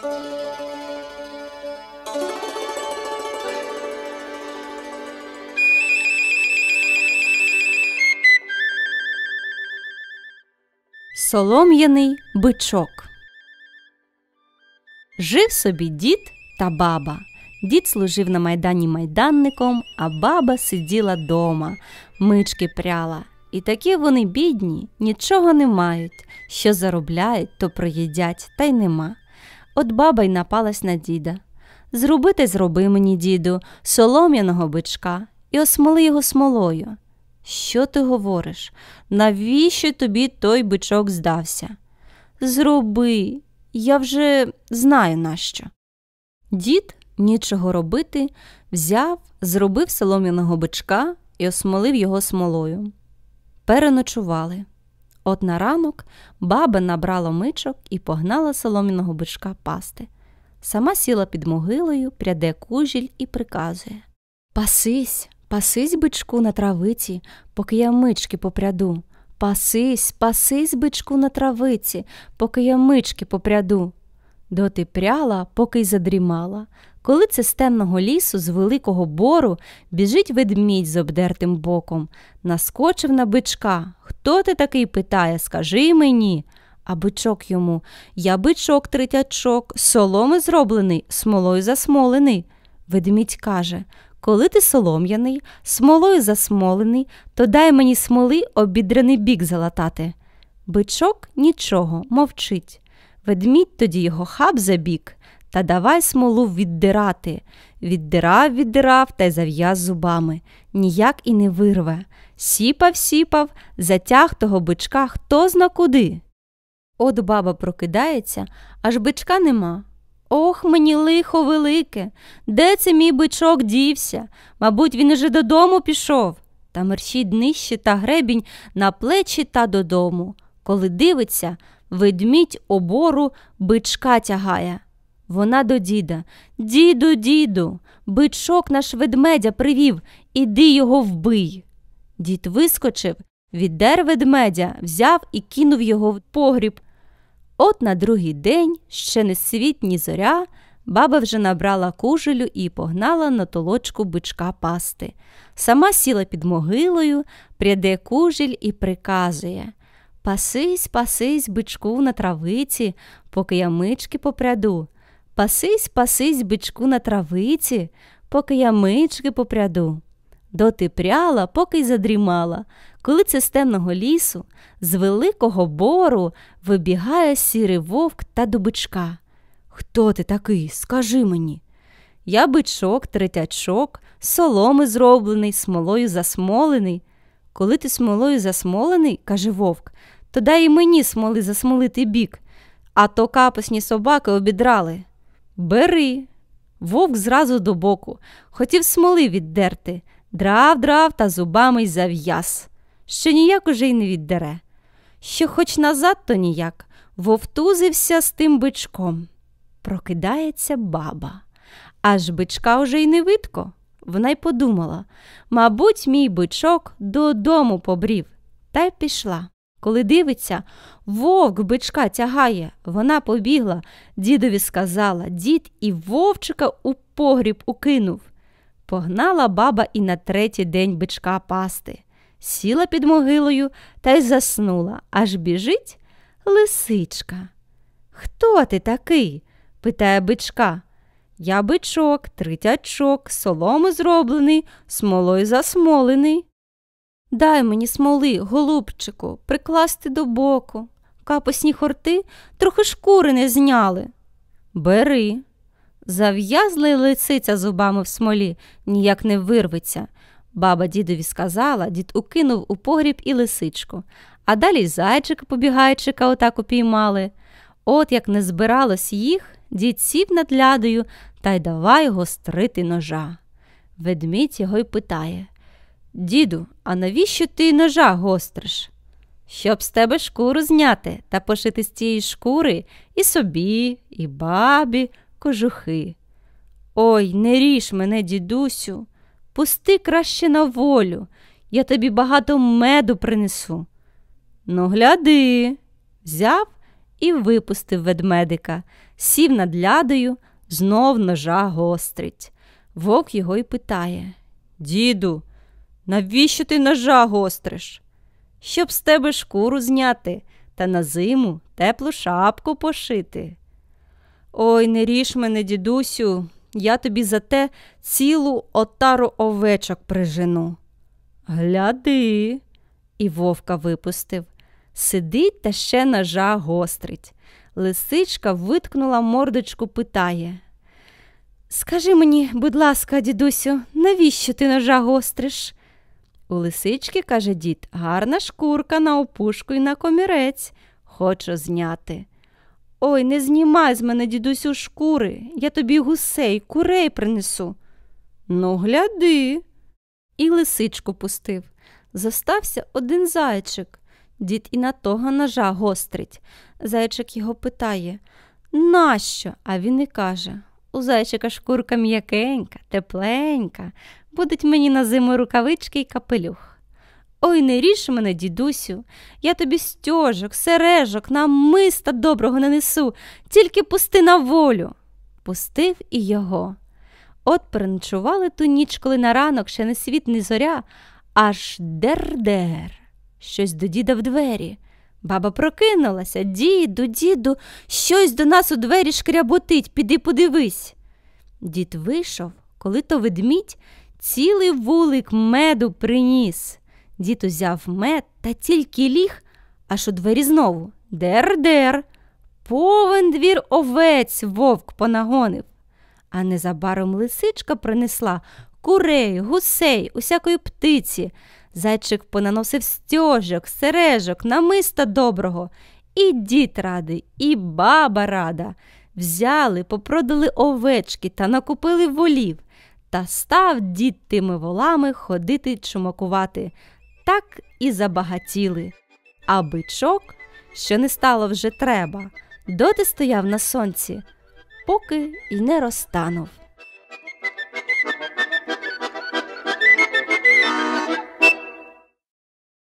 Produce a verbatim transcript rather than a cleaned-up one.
Солом'яний бичок. Жив собі дід та баба. Дід служив на майдані майданником, а баба сиділа дома, мички пряла. І такі вони бідні, нічого не мають, що заробляють, то проїдять, та й нема. От баба й напалась на діда. «Зроби ти зроби мені, діду, солом'яного бичка і осмоли його смолою». «Що ти говориш? Навіщо тобі той бичок здався?» «Зроби, я вже знаю нащо». Дід, нічого робити, взяв, зробив солом'яного бичка і осмолив його смолою. Переночували. От на ранок баба набрала мичок і погнала солом'яного бичка пасти. Сама сіла під могилою, пряде кужіль і приказує: «Пасись, пасись, бичку, на травиці, поки я мички попряду. Пасись, пасись, бичку, на травиці, поки я мички попряду». Доти пряла, поки й задрімала. Коли це з темного лісу, з великого бору, біжить ведмідь з обдертим боком. Наскочив на бичка. «Хто ти такий?» – питає. «Скажи мені». А бичок йому: «Я бичок третячок, соломи зроблений, смолою засмолений». Ведмідь каже: «Коли ти солом'яний, смолою засмолений, то дай мені смоли обідраний бік залатати». Бичок нічого, мовчить. Ведмідь тоді його хап за бік та давай смолу віддирати. Віддирав, віддирав та й зав'яз зубами. Ніяк і не вирве. Сіпав, сіпав, затяг того бичка хто зна куди. От баба прокидається, аж бичка нема. «Ох, мені лихо велике! Де це мій бичок дівся? Мабуть, він уже додому пішов». Та мерщій днище та гребінь на плечі та додому. Коли дивиться, ведмідь обору бичка тягає. Вона до діда: «Діду, діду, бичок наш ведмедя привів, іди його вбий». Дід вискочив, віддер ведмедя, взяв і кинув його в погріб. От на другий день, ще не світ, ні зоря, баба вже набрала кужелю і погнала на толочку бичка пасти. Сама сіла під могилою, пряде кужель і приказує: «Пасись, пасись, бичку, на травиці, поки я мички попряду. Пасись, пасись, бичку, на травиці, поки я мички попряду». Доти пряла, поки й задрімала. Коли це з темного лісу, з великого бору, вибігає сірий вовк та до бичка. «Хто ти такий? Скажи мені». «Я бичок, третячок, соломи зроблений, смолою засмолений». «Коли ти смолою засмолений, – каже вовк, – то дай і мені смоли засмолити бік, а то капусні собаки обідрали». «Бери». Вовк зразу до боку, хотів смоли віддерти, драв, драв та зубами й зав'яз. Ще ніяк уже й не віддере. Що хоч назад, то ніяк. Вовтузився з тим бичком. Прокидається баба. Аж бичка уже й не видко. Вона й подумала: мабуть, мій бичок додому побрів. Та й пішла. Коли дивиться, вовк бичка тягає. Вона побігла, дідові сказала. Дід і вовчика у погріб укинув. Погнала баба і на третій день бичка пасти. Сіла під могилою та й заснула. Аж біжить лисичка. «Хто ти такий?» – питає бичка. «Я бичок, третячок, соломи зроблений, смолою засмолений». «Дай мені смоли, голубчику, прикласти до боку. Капусні хорти трохи шкури не зняли». «Бери». Зав'язла лисиця зубами в смолі, ніяк не вирветься. Баба дідові сказала, дід укинув у погріб і лисичку. А далі зайчика побігайчика отак упіймали. От як не збиралось їх, дід сів над лядою та й давай гострити ножа. Ведмідь його й питає: «Діду, а навіщо ти ножа гостриш?» «Щоб з тебе шкуру зняти та пошити з тієї шкури і собі, і бабі кожухи». «Ой, не ріж мене, дідусю, пусти краще на волю, я тобі багато меду принесу». «Ну, гляди». Взяв і випустив ведмедика. Сів над лядою, знов ножа гострить. Вовк його й питає: «Діду, навіщо ти ножа гостриш?» «Щоб з тебе шкуру зняти та на зиму теплу шапку пошити». «Ой, не ріж мене, дідусю, я тобі за те цілу отару овечок прижену». «Гляди!» І вовка випустив. Сидить та ще ножа гострить. Лисичка виткнула мордочку, питає: «Скажи мені, будь ласка, дідусю, навіщо ти ножа гостриш?» «У лисички, – каже дід, – гарна шкурка на опушку і на комірець. Хочу зняти». «Ой, не знімай з мене, дідусю, шкури, я тобі гусей, курей принесу». «Ну, гляди». І лисичку пустив. Зостався один зайчик. Дід і на того ножа гострить. Зайчик його питає: «Нащо?» А він і каже: «У зайчика шкурка м'якенька, тепленька, будуть мені на зиму рукавички й капелюх». «Ой, не ріж мене, дідусю, я тобі стьожок, сережок, намиста доброго нанесу, тільки пусти на волю». Пустив і його. От переночували ту ніч, коли на ранок ще не світ, ні зоря, аж дер-дер. Щось до діда в двері. Баба прокинулася: «Діду, діду, щось до нас у двері шкряботить, піди подивись». Дід вийшов, коли то ведмідь цілий вулик меду приніс. Дід узяв мед та тільки ліг, аж у двері знову дер-дер. Повен двір овець вовк понагонив. А незабаром лисичка принесла курей, гусей, усякої птиці. Зайчик понаносив стьожок, сережок, намиста доброго. І дід радий, і баба рада. Взяли, попродали овечки та накупили волів. Та став дід тими волами ходити чумакувати. Так і забагатіли. А бичок, що не стало вже треба, доти стояв на сонці, поки й не розтанув.